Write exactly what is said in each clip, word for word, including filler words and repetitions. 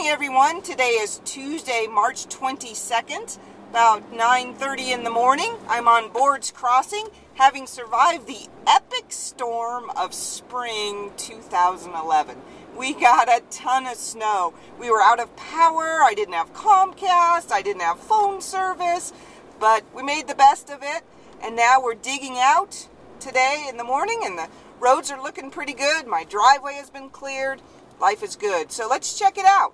morning, everyone. Today is Tuesday, March twenty-second, about nine thirty in the morning. I'm on Boards Crossing, having survived the epic storm of spring two thousand eleven. We got a ton of snow. We were out of power. I didn't have Comcast. I didn't have phone service, but we made the best of it. And now we're digging out today in the morning, and the roads are looking pretty good. My driveway has been cleared. Life is good. So let's check it out.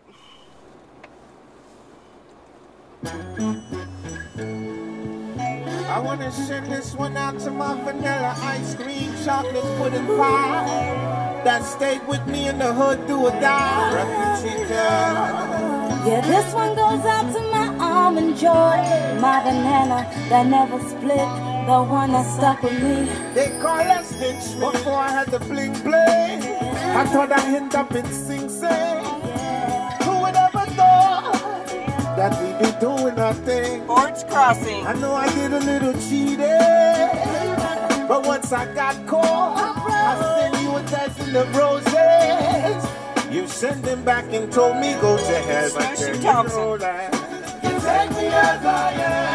I want to send this one out to my vanilla ice cream chocolate pudding pie that stayed with me in the hood through a die. Refugee girl. Yeah, this one goes out to my almond joy, my banana that never split, the one that stuck with me. They call us bitch before I had the bling bling. I thought I'd end up in Sing Sing. Who would ever thought that we'd be doing our thing? Boards Crossing. I know I did a little cheating, but once I got caught, I sent you a dozen of roses. You sent them back and told me go to hell. But Snowshoe you Thompson. know that you take me as I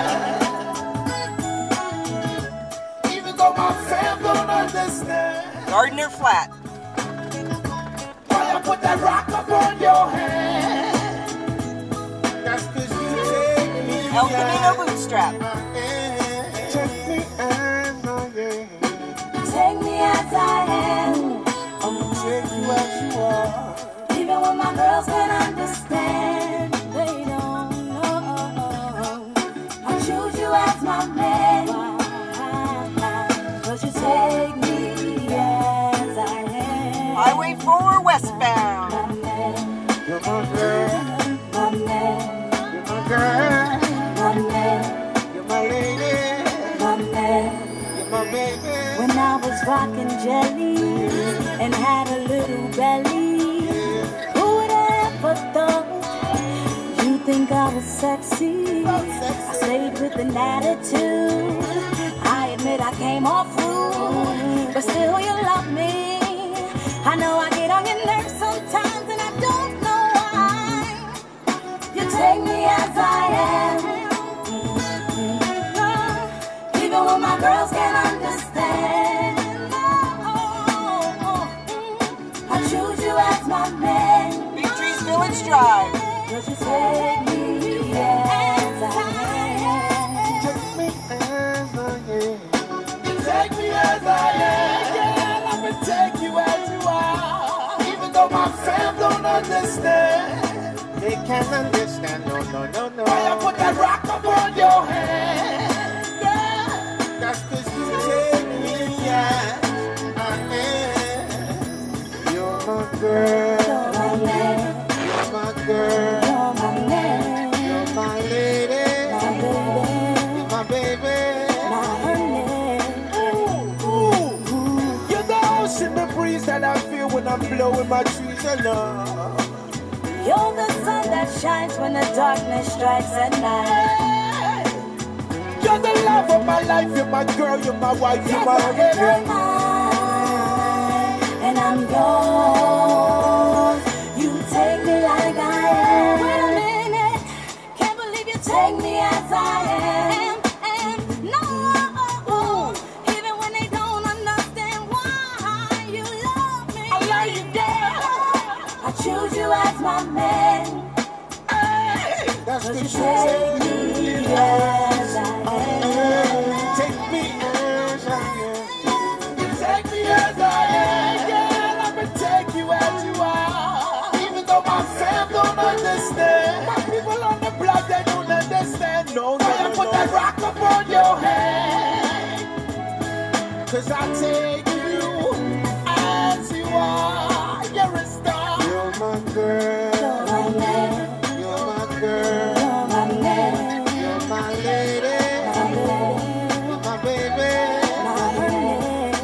am, even though my fam don't understand. Gardner Flat. Why I put that rock up on your hand? That's 'cause you take me El as Camino Bootstrap. I am. Take me as I am. Take me as I am, I'ma take you as you are. even when my girls can't understand. They don't know. I choose you as my man, 'cause you take me as I am. Highway four westbound. My man, You're my girl, my man, you're my girl, my man, you're my lady, my man. you're my baby. When I was rocking jelly and had a little belly, who would ever thought you think I was sexy? I stayed with an attitude. I admit I came off rude, but still you love me. I know I get on your nerves sometimes and I don't know why. You take me as I am, even when my girls can't understand. I choose you as my man, Big Trees Village Drive. 'cause you take me as I am. Take me as I am. Take me as I am. Yeah, I'ma take you as you are. Even though my fam don't understand. They can't understand, no, no, no, no. Why I put that rock up on your hand? Yeah, that's 'cause you take me as I am. You're my girl. You're my man, You're my girl. you're my man, You're my lady. my baby, You're my baby. my honey. You're the ocean, the breeze that I feel when I'm blowing my trees along. You're the sun that shines when the darkness strikes at night. You're the love of my life, you're my girl, you're my wife, you're Yes, my I feel girl. mine, and I'm yours. You take me like I am. Wait a minute, can't believe you take me as I am. And no, even when they don't understand why you love me. I love you, girl. I choose you as my man, That's 'cause the you truth. take me as I am. Take me as I am. You take me as I am. Yeah, I'ma take you as you are. Even though my fam don't understand. My people on the block, they don't understand. No, no, no, put that rock up on your head. 'Cause I take you as you are. You're a star. You're my girl. You're my man, You're my girl. you're my man, You're my lady. my baby, You're my baby. my honey.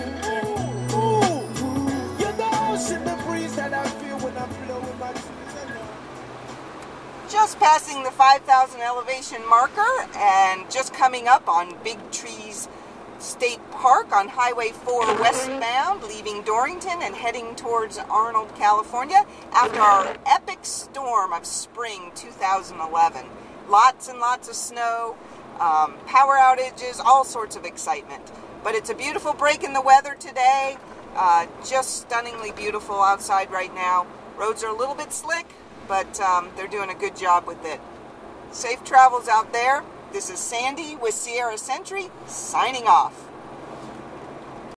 You're the ocean, the breeze that I feel when I'm blowing my trees along. Just passing the five thousand elevation marker and just coming up on Big Trees State Park on Highway four westbound, leaving Dorrington and heading towards Arnold, California, after our epic storm of spring two thousand eleven. Lots and lots of snow, um, power outages, all sorts of excitement. But it's a beautiful break in the weather today. Uh, just stunningly beautiful outside right now. Roads are a little bit slick, but um, they're doing a good job with it. Safe travels out there. This is Sandy with Sierra Sentry, signing off.